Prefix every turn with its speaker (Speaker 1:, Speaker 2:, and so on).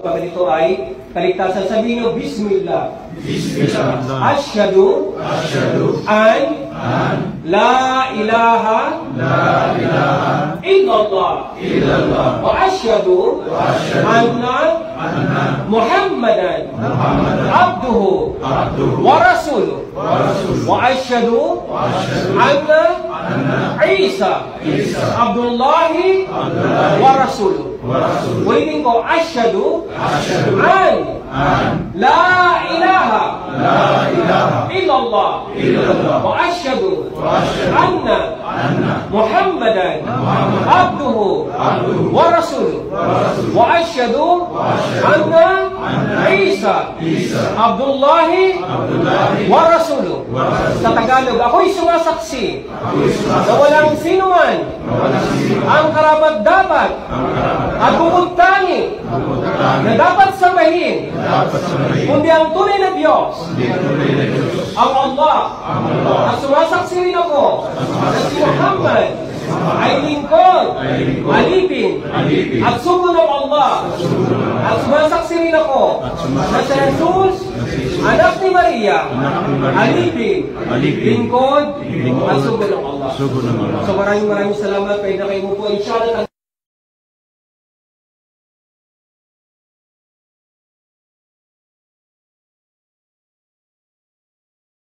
Speaker 1: pag ito ay kaligtasan. Sabihin nyo, Bismillah.
Speaker 2: Bismillah.
Speaker 1: Asyhadu an la ilaha illallah wa asyhadu anna Muhammadan abduhu wa rasuluh wa asyhadu anna Isa Abdullahi wa rasuluh. Ulitin ko, asyhadu an la ilaha illallah wa asyhadu anna Muhammadan abduhu wa rasuluh wa asyhadu anna Isa Abdullahi wa rasuluh. Sa Tagalog, ako'y sumasaksi na walang sinuman ang karapat-dapat at bubugtani na dapat sambahin kundi ang tunay na Diyos, ang Allah. At sumasaksi rin ako na si Muhammad ay lingkod, alipin, at sugo ng Allah. At sumasaksi rin ako na si Jesus, anak ni Maria, alipin, lingkod, at sugo ng Allah. So maraming salamat. Pwede na kayo mo po. Inshallah.